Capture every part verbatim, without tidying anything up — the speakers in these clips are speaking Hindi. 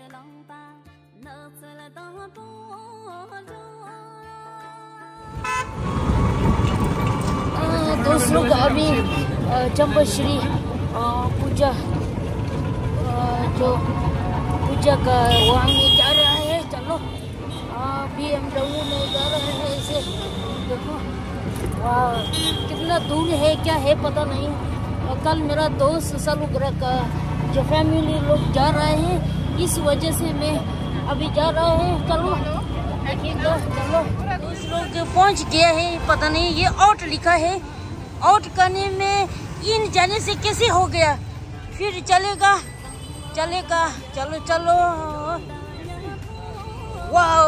दोस्त लोग अभी चंपाश्री पूजा जो पूजा का वहाँ में जा रहा है। चलो बी एम डब्ल्यू में जा रहे हैं। ऐसे देखो वाह कितना दूर है क्या है पता नहीं। कल मेरा दोस्त सालुग्रह का जो फैमिली लोग जा रहे हैं इस वजह से मैं अभी जा रहा हूँ। चलो देखिएगा। चलो दोस्त लोग पहुँच गया है। पता नहीं ये आउट लिखा है, आउट करने में इन जाने से कैसे हो गया। फिर चलेगा चलेगा चलो चलो। वाह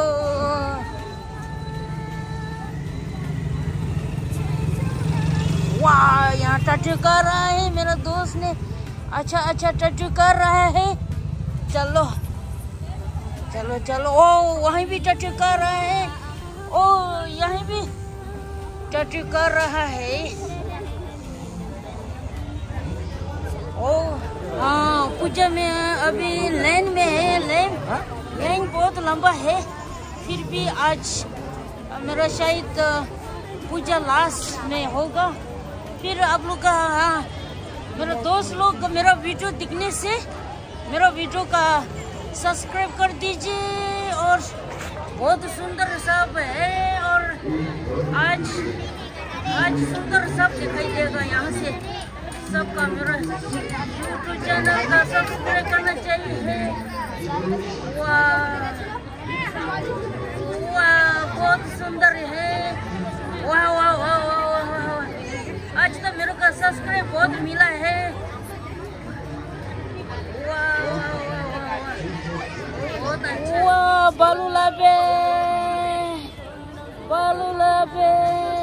वाह यहाँ टैटू कर रहा है मेरा दोस्त ने। अच्छा अच्छा टैटू कर रहा है। चलो चलो चलो। ओ वहीं भी टैटू कर रहा है। ओ यहीं भी टैटू कर रहा है। ओ हाँ पूजा में अभी लाइन में है। लाइन लाइन बहुत लंबा है। फिर भी आज मेरा शायद पूजा लास्ट में होगा। फिर आप लोग का हाँ मेरा दोस्त लोग मेरा वीडियो दिखने से मेरा वीडियो का सब्सक्राइब कर दीजिए। और बहुत सुंदर सब है। और आज आज सुंदर सब दिखाई देगा यहाँ से। सबका मेरा यूट्यूब चैनल का सब्सक्राइब करना चाहिए। वाह वाह बहुत सुंदर है। वाह वाह वाह वाह वाह। आज तो मेरे को सब्सक्राइब बहुत मिला है। वाह वाह वाह वाह बहुत अच्छा। वाह बालू लाबे बालू लाबे।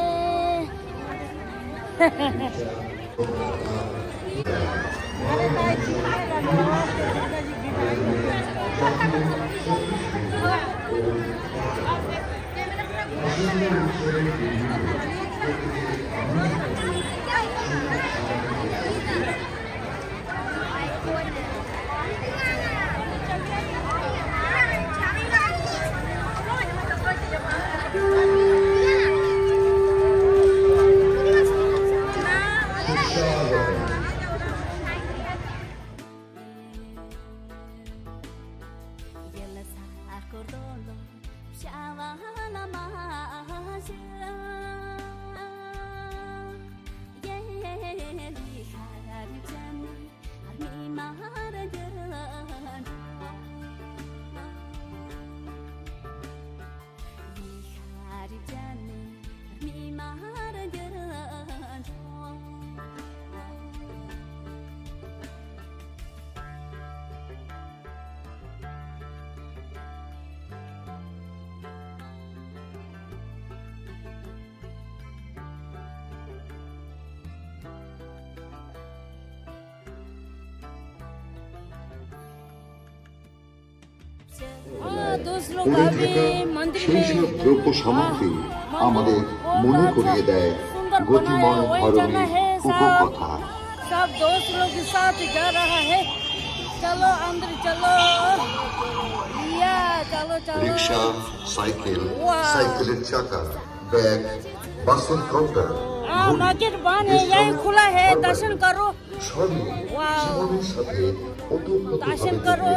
दोस्त लोग अभी मंदिर में দ্রব্য সামগ্রী আমাদের মনে করিয়ে দেয় গতিময় ধরনের উপকথা। सब दोस्त लोग के साथ जा रहा है। चलो अंदर चलो या चलो चलो। रिक्शा साइकिल साइकिलेर चाका बैग बासन काउंटर मार्केट बंद है यही खुला है। दर्शन करो জীবনের সাথে दर्शन करो।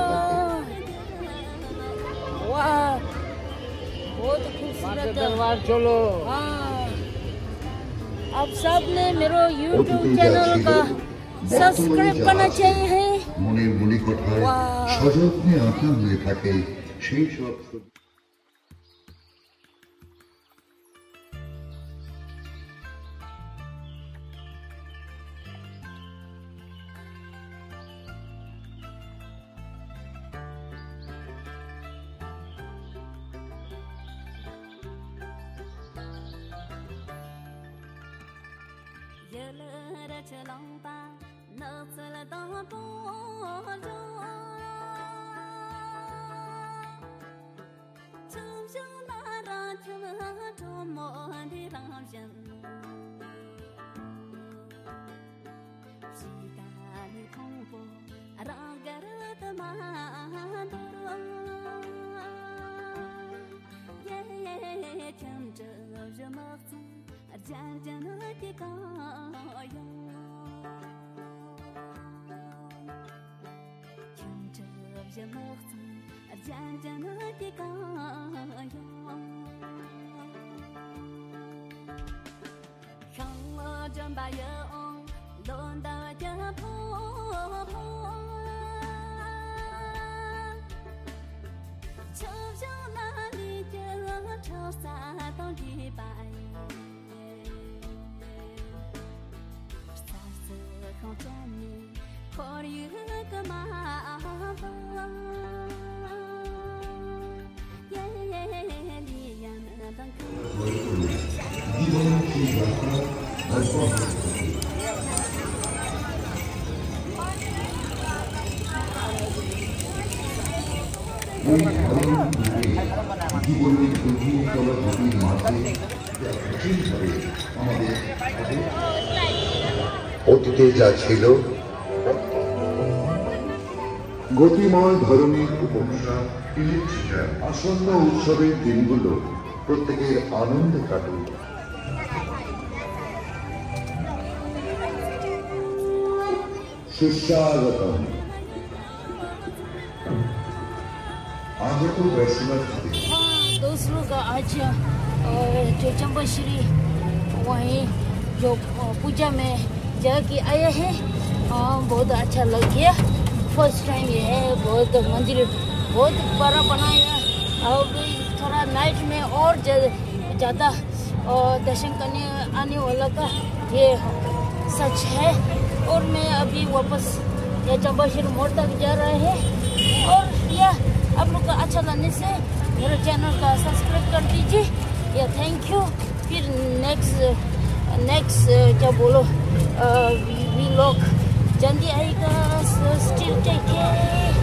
वाह बहुत खूबसूरत दरबार चलो। हाँ अब सब ने मेरे यूट्यूब चैनल का सब्सक्राइब करना चाहिए। মনের মণিকোঠায় সযত্নে আঁকা হয়ে থাকে সেই সব। For you, come on. Yeah, yeah, অতীতে যা ছিল গতিময় ধরনের উপভাষা আসন্ন উৎসবের দিনগুলো প্রত্যেকের আনন্দে কাটুক। সুস্বাগতম আগত দর্শনার্থী। दोस्त लोग आज जो चंपाश्री वहीं जो पूजा में जाके आए हैं बहुत अच्छा लग गया। फर्स्ट टाइम ये है, बहुत मंदिर बहुत बड़ा बनाया। अब थोड़ा नाइट में और ज़्यादा दर्शन करने आने वाला का ये सच है। और मैं अभी वापस ये चंपाश्री मोड़ तक जा रहे हैं। और यह आप लोग का अच्छा लगने से मेरे चैनल का सब्सक्राइब कर दीजिए। या थैंक यू। फिर नेक्स्ट नेक्स्ट क्या बोलो वी लोग जल्दी आएगा। Still take care.